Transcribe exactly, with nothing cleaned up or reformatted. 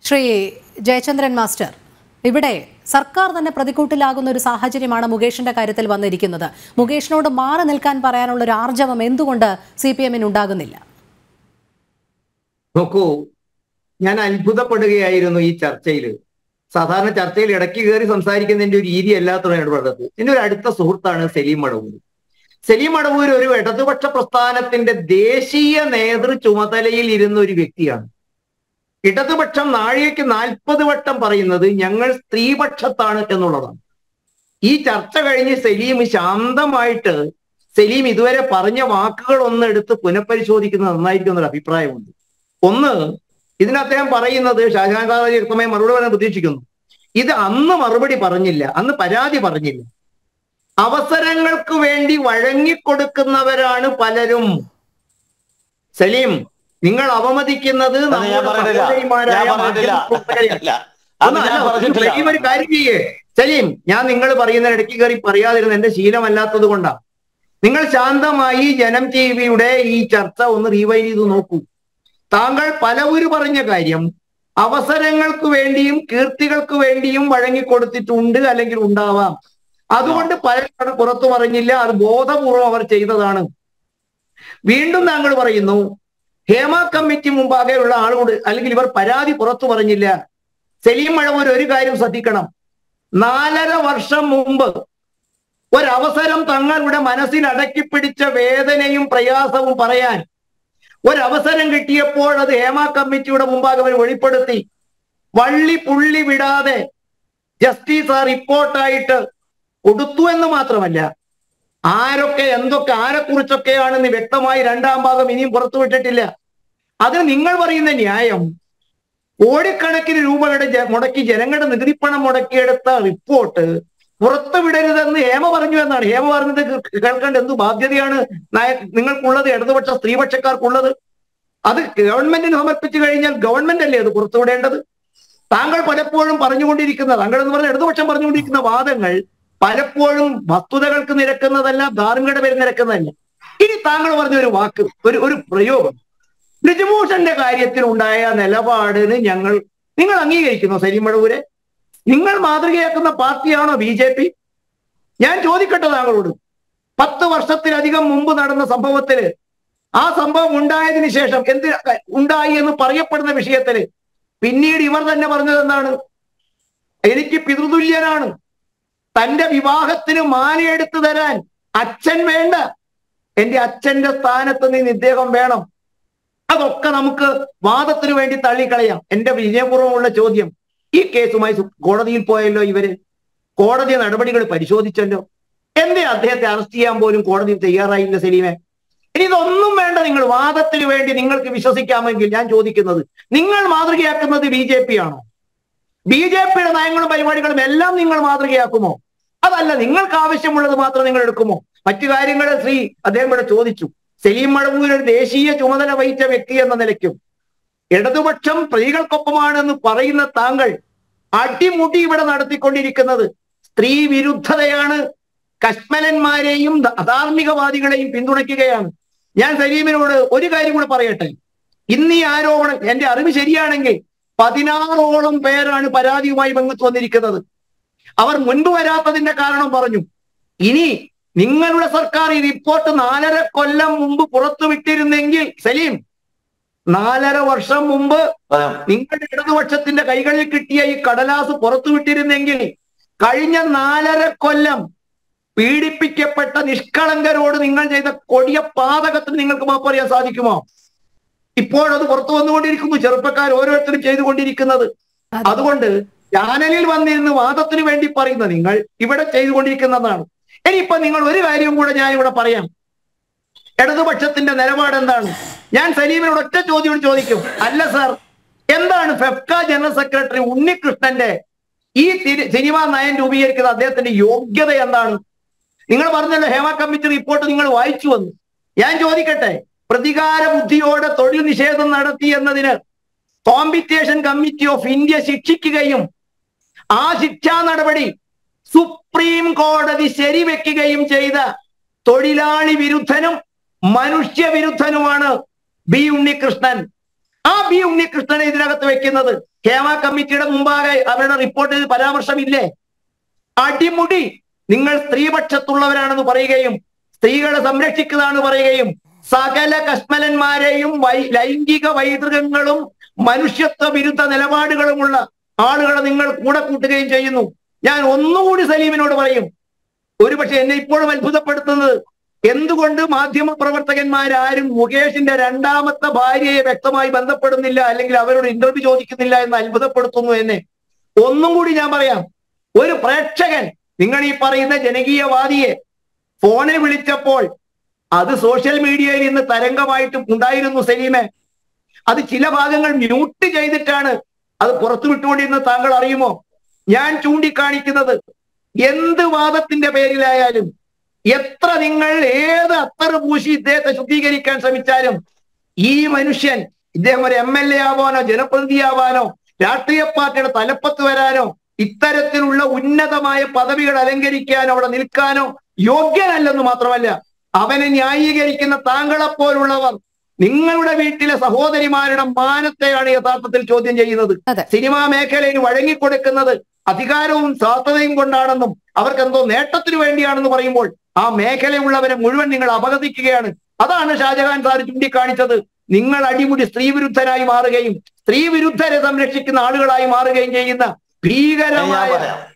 Shri Jayachandran master, ഇവിടെ സർക്കാർ തന്നെ പ്രതിക്കൂട്ടിലാകുന്ന ഒരു സാഹചര്യമാണ് മുകേഷിന്റെ കാര്യത്തിൽ വന്നിരിക്കുന്നത്. മുകേഷിനോട് മാറി നിൽക്കാൻ പറയാനുള്ള ഒരു ആർജവം എന്തുകൊണ്ട് സി പി എമ്മിന് ഉണ്ടാകുന്നില്ല? നോക്കൂ, ഞാൻ അത്ഭുതപ്പെടുകയായിരുന്നു ഈ ചർച്ചയിൽ. സാധാരണ ചർച്ചയിൽ ഇടയ്ക്ക് കയറി സംസാരിക്കുന്നതിന്റെ ഒരു രീതി അല്ലാത്തതാണ് ഇടപെടുന്നത്. എന്റെ ഒരു അടുത്ത സുഹൃത്താണ് സലീം മടവൂർ. സലീം മടവൂർ ഒരു ഇടതുപക്ഷ പ്രസ്ഥാനത്തിന്റെ ദേശീയ നേതൃ ചുമതലയിൽ ഇരുന്ന ഒരു വ്യക്തിയാണ്. ഇടതുപക്ഷം നാഴികയ്ക്ക് നാൽപ്പത് വട്ടം പറയുന്നത് ഞങ്ങൾ സ്ത്രീപക്ഷത്താണ് എന്നുള്ളതാണ്. ഈ ചർച്ച കഴിഞ്ഞ് സലീം ശാന്തമായിട്ട് സലീം ഇതുവരെ പറഞ്ഞ വാക്കുകൾ ഒന്ന് എടുത്ത് പുനഃപരിശോധിക്കുന്നത് നന്നായിരിക്കും എന്നൊരു അഭിപ്രായമുണ്ട്. ഒന്ന്, ഇതിന് അദ്ദേഹം പറയുന്നത് ഷാജഹാൻ സാദി വ്യക്തമായി മറുപടി പറയാൻ പ്രതീക്ഷിക്കുന്നു. ഇത് അന്ന് മറുപടി പറഞ്ഞില്ല, അന്ന് പരാതി പറഞ്ഞില്ല. അവസരങ്ങൾക്ക് വേണ്ടി സലീം സലീം നിങ്ങൾ അവമതിക്കുന്നത് ഒരു കാര്യം ചെയ്യേ സലീം, ഞാൻ നിങ്ങൾ പറയുന്ന ഇടയ്ക്ക് കയറി പറയാതിരുന്ന എന്റെ ശീലമല്ലാത്തത് കൊണ്ടാണ്. നിങ്ങൾ ശാന്തമായി ജനം ടി വിയുടെ ഈ ചർച്ച ഒന്ന് റീവൈൻഡ് ചെയ്ത് നോക്കൂ. താങ്കൾ പലവരും പറഞ്ഞ കാര്യം അവസരങ്ങൾക്ക് വേണ്ടിയും കീർത്തികൾക്ക് വേണ്ടിയും വഴങ്ങിക്കൊടുത്തിട്ടുണ്ട്, അല്ലെങ്കിൽ ഉണ്ടാവാം. അതുകൊണ്ട് പലരും പുറത്തു പറഞ്ഞില്ല, അത് ബോധപൂർവം അവർ ചെയ്തതാണ്. വീണ്ടും താങ്കൾ പറയുന്നു ഹേമ കമ്മിറ്റി മുമ്പാകെയുള്ള ആളുകൾ അല്ലെങ്കിൽ ഇവർ പരാതി പുറത്തു പറഞ്ഞില്ല. സലീം മടവൂർ ഒരു കാര്യം ശ്രദ്ധിക്കണം. നാലര വർഷം മുമ്പ് ഒരവസരം തങ്ങളുടെ മനസ്സിൽ അടക്കിപ്പിടിച്ച വേദനയും പ്രയാസവും പറയാൻ ഒരവസരം കിട്ടിയപ്പോൾ അത് ഹേമ കമ്മിറ്റിയുടെ മുമ്പാകെ അവർ വെളിപ്പെടുത്തി. വള്ളി പുള്ളി വിടാതെ ജസ്റ്റിസ് ആ റിപ്പോർട്ടായിട്ട് കൊടുത്തു എന്ന് മാത്രമല്ല, ആരൊക്കെ എന്തൊക്കെ ആരെക്കുറിച്ചൊക്കെയാണെന്ന് വ്യക്തമായി രണ്ടാം ഭാഗം ഇനിയും പുറത്തുവിട്ടിട്ടില്ല. അതിന് നിങ്ങൾ പറയുന്ന ന്യായം കോടിക്കണക്കിന് രൂപയുടെ മുടക്കി ജനങ്ങളുടെ നികുതിപ്പണം മുടക്കിയെടുത്ത റിപ്പോർട്ട് പുറത്തുവിടരുതെന്ന് ഹേമ പറഞ്ഞു എന്നാണ്. ഹേമ പറഞ്ഞത് കേൾക്കേണ്ട എന്ത് ബാധ്യതയാണ് നിങ്ങൾക്കുള്ളത്, ഇടതുപക്ഷ സ്ത്രീപക്ഷക്കാർക്കുള്ളത്? അത് ഗവൺമെന്റിന് സമർപ്പിച്ചു കഴിഞ്ഞാൽ ഗവൺമെന്റ് അല്ലേ അത് പുറത്തുവിടേണ്ടത്? താങ്കൾ പലപ്പോഴും പറഞ്ഞുകൊണ്ടിരിക്കുന്ന താങ്കൾ എന്ന് പറഞ്ഞ ഇടതുപക്ഷം പറഞ്ഞുകൊണ്ടിരിക്കുന്ന വാദങ്ങൾ പലപ്പോഴും വസ്തുതകൾക്ക് നിരക്കുന്നതല്ല, ധാർമ്മികത പേര് നിരക്കുന്നതല്ല. ഇനി താങ്കൾ പറഞ്ഞ ഒരു വാക്ക്, ഒരു ഒരു പ്രയോഗം, ബ്രിജ്ഭൂഷന്റെ കാര്യത്തിൽ ഉണ്ടായ നിലപാടിന് ഞങ്ങൾ നിങ്ങൾ അംഗീകരിക്കുന്നു സലീം മടവൂരെ? നിങ്ങൾ മാതൃകയാക്കുന്ന പാർട്ടിയാണോ ബി ജെ പി? ഞാൻ ചോദിക്കട്ടെ താങ്കളോട്, പത്ത് വർഷത്തിലധികം മുമ്പ് നടന്ന സംഭവത്തില്, ആ സംഭവം ഉണ്ടായതിനു ശേഷം എന്ത് ഉണ്ടായി എന്ന് പറയപ്പെടുന്ന വിഷയത്തില് പിന്നീട് ഇവർ തന്നെ പറഞ്ഞത് എന്താണ്? എനിക്ക് പിതൃതുല്യനാണ്, തന്റെ വിവാഹത്തിന് മാലയെടുത്തു തരാൻ അച്ഛൻ വേണ്ട, എന്റെ അച്ഛന്റെ സ്ഥാനത്ത് നിന്ന് ഇദ്ദേഹം വേണം. അതൊക്കെ നമുക്ക് വാദത്തിന് വേണ്ടി തള്ളിക്കളയാം. എന്റെ വിനയപൂർവ്വമുള്ള ചോദ്യം, ഈ കേസുമായി കോടതിയിൽ പോയല്ലോ ഇവര്, കോടതി നടപടികൾ പരിശോധിച്ചല്ലോ, എന്തേ അദ്ദേഹത്തെ അറസ്റ്റ് ചെയ്യാൻ പോലും കോടതി തയ്യാറായില്ല സലീമെ? ഇനി ഇതൊന്നും വേണ്ട, നിങ്ങൾ വാദത്തിന് വേണ്ടി നിങ്ങൾക്ക് വിശ്വസിക്കാമെങ്കിൽ ഞാൻ ചോദിക്കുന്നത്, നിങ്ങൾ മാതൃകയാക്കുന്നത് ബി ജെ പി ആണോ? ബി ജെ പിയുടെ നയങ്ങളും പരിപാടികളും എല്ലാം നിങ്ങൾ മാതൃകയാക്കുമോ? അതല്ല, നിങ്ങൾക്ക് ആവശ്യമുള്ളത് മാത്രം നിങ്ങൾ എടുക്കുമോ? മറ്റു കാര്യങ്ങൾ ശ്രീ അദ്ദേഹം ഇവിടെ ചോദിച്ചു. സലീം മടവൂർ ഒരു ദേശീയ ചുമതല വഹിച്ച വ്യക്തി എന്ന നിലയ്ക്കും ഇടതുപക്ഷം സ്ത്രീകൾക്കൊപ്പമാണെന്ന് പറയുന്ന താങ്കൾ അടിമുടി ഇവിടെ നടത്തിക്കൊണ്ടിരിക്കുന്നത് സ്ത്രീ വിരുദ്ധതയാണ്, കശ്മലന്മാരെയും അധാർമികവാദികളെയും പിന്തുണയ്ക്കുകയാണ്. ഞാൻ സലീമിനോട് ഒരു കാര്യം കൂടെ പറയട്ടെ. ഇന്ന് ഈ ആരോപണം എന്റെ അറിവ് ശരിയാണെങ്കിൽ പതിനാറോളം പേരാണ് പരാതിയുമായി ബന്ധത്ത് വന്നിരിക്കുന്നത്. അവർ മുൻപ് വരാത്തതിന്റെ കാരണം പറഞ്ഞു. ഇനി നിങ്ങളുടെ സർക്കാർ ഈ റിപ്പോർട്ട് നാലര കൊല്ലം മുമ്പ് പുറത്തുവിട്ടിരുന്നെങ്കിൽ സലീം, നാലര വർഷം മുമ്പ് നിങ്ങളുടെ ഇടതുപക്ഷത്തിന്റെ കൈകളിൽ കിട്ടിയ ഈ കടലാസ് പുറത്തുവിട്ടിരുന്നെങ്കിൽ കഴിഞ്ഞ നാലര കൊല്ലം പീഡിപ്പിക്കപ്പെട്ട നിഷ്കളങ്കരോട് നിങ്ങൾ ചെയ്ത കൊടിയ പാതകത്തിന് നിങ്ങൾക്ക് മാപ്പ് പറയാൻ സാധിക്കുമോ? ഇപ്പോഴത് പുറത്തു വന്നുകൊണ്ടിരിക്കുന്നു, ചെറുപ്പക്കാർ ഓരോരുത്തരും ചെയ്തുകൊണ്ടിരിക്കുന്നത്. അതുകൊണ്ട് ചാനലിൽ വന്നിരുന്ന് വാദത്തിന് വേണ്ടി പറയുന്ന നിങ്ങൾ ഇവിടെ ചെയ്തുകൊണ്ടിരിക്കുന്നതാണ്. ഇനിയിപ്പോ നിങ്ങൾ ഒരു കാര്യം കൂടെ ഞാൻ ഇവിടെ പറയാം. ഇടതുപക്ഷത്തിന്റെ നിലപാട് എന്താണ്? ഞാൻ സലീമിനോട് ഒറ്റ ചോദ്യം ചോദിക്കും. അല്ല സാർ, എന്താണ് ഫെഫ്ക ജനറൽ സെക്രട്ടറി ഉണ്ണികൃഷ്ണന്റെ ഈ സിനിമാ നയം രൂപീകരിക്കുന്ന അദ്ദേഹത്തിന്റെ യോഗ്യത എന്താണ്? നിങ്ങൾ പറഞ്ഞല്ലോ ഹേമ കമ്മിറ്റി റിപ്പോർട്ട് നിങ്ങൾ വായിച്ചു വന്നു. ഞാൻ ചോദിക്കട്ടെ, പ്രതികാര ബുദ്ധിയോടെ തൊഴിൽ നിഷേധം നടത്തി എന്നതിന് കോമ്പറ്റീഷൻ കമ്മിറ്റി ഓഫ് ഇന്ത്യ ശിക്ഷിക്കുകയും ആ ശിക്ഷാ നടപടി സുപ്രീം കോടതി ശരിവെക്കുകയും ചെയ്ത തൊഴിലാളി വിരുദ്ധനും മനുഷ്യ വിരുദ്ധനുമാണ് ബി ഉണ്ണികൃഷ്ണൻ. ആ ബി ഉണ്ണികൃഷ്ണനെ ഇതിനകത്ത് വെക്കുന്നത്? ഹേമ കമ്മിറ്റിയുടെ മുമ്പാകെ അവരുടെ റിപ്പോർട്ടിൽ പരാമർശമില്ലേ? അടിമുടി നിങ്ങൾ സ്ത്രീപക്ഷത്തുള്ളവരാണെന്ന് പറയുകയും സ്ത്രീകളെ സംരക്ഷിക്കുന്നതാണെന്ന് പറയുകയും സകല കശ്മലന്മാരെയും വൈ ലൈംഗിക വൈതൃകങ്ങളും മനുഷ്യത്വ വിരുദ്ധ നിലപാടുകളുമുള്ള ആളുകളെ നിങ്ങൾ കൂടെ കൂട്ടുകയും ചെയ്യുന്നു. ഞാൻ ഒന്നുകൂടി സലീമിനോട് പറയും, ഒരുപക്ഷെ എന്നെ ഇപ്പോഴും അത്ഭുതപ്പെടുത്തുന്നത് എന്തുകൊണ്ട് മാധ്യമ പ്രവർത്തകന്മാരാരും മുകേഷിന്റെ രണ്ടാമത്തെ ഭാര്യയെ വ്യക്തമായി ബന്ധപ്പെടുന്നില്ല, അല്ലെങ്കിൽ അവരോട് ഇന്റർവ്യൂ ചോദിക്കുന്നില്ല എന്ന് അത്ഭുതപ്പെടുത്തുന്നു എന്നെ. ഒന്നും കൂടി ഞാൻ പറയാം, ഒരു പ്രേക്ഷകൻ നിങ്ങൾ ഈ പറയുന്ന ജനകീയവാദിയെ ഫോണിൽ വിളിച്ചപ്പോൾ അത് സോഷ്യൽ മീഡിയയിൽ ഇന്ന് തരംഗമായിട്ട് ഉണ്ടായിരുന്നു സലീമെ. അത് ചില ഭാഗങ്ങൾ മ്യൂട്ട് ചെയ്തിട്ടാണ് അത് പുറത്തു വിട്ടുകൊണ്ടിരുന്നത് താങ്കൾ അറിയുമോ? ഞാൻ ചൂണ്ടിക്കാണിക്കുന്നത് എന്ത് വാദത്തിന്റെ പേരിലായാലും എത്ര നിങ്ങൾ ഏത് അത്തറ് പൂശി ഇദ്ദേഹത്തെ ശുദ്ധീകരിക്കാൻ ശ്രമിച്ചാലും ഈ മനുഷ്യൻ ഇദ്ദേഹം ഒരു എം എൽ എ ആവാനോ ജനപ്രതിനിധിയാവാനോ രാഷ്ട്രീയ പാർട്ടിയുടെ തലപ്പത്ത് വരാനോ ഇത്തരത്തിലുള്ള ഉന്നതമായ പദവികൾ അലങ്കരിക്കാനോ അവിടെ നിൽക്കാനോ യോഗ്യനല്ലെന്ന് മാത്രമല്ല, അവനെ ന്യായീകരിക്കുന്ന താങ്കളെപ്പോലുള്ളവർ നിങ്ങളുടെ വീട്ടിലെ സഹോദരിമാരുടെ മാനത്തെയാണ് യഥാർത്ഥത്തിൽ ചോദ്യം ചെയ്യുന്നത്. സിനിമാ മേഖലയിൽ വഴങ്ങിക്കൊടുക്കുന്നത് അധികാരവും സ്വാർത്ഥതയും കൊണ്ടാണെന്നും അവർക്ക് എന്തോ നേട്ടത്തിനു വേണ്ടിയാണെന്ന് പറയുമ്പോൾ ആ മേഖലയുള്ളവരെ മുഴുവൻ നിങ്ങൾ അപഹസിക്കുകയാണ്. അതാണ് ഷാജഹാൻ സാർ ചൂണ്ടിക്കാണിച്ചത്. നിങ്ങൾ അടിമുടി സ്ത്രീ വിരുദ്ധരായി മാറുകയും സ്ത്രീ വിരുദ്ധരെ സംരക്ഷിക്കുന്ന ആളുകളായി മാറുകയും ചെയ്യുന്ന ഭീകരമായ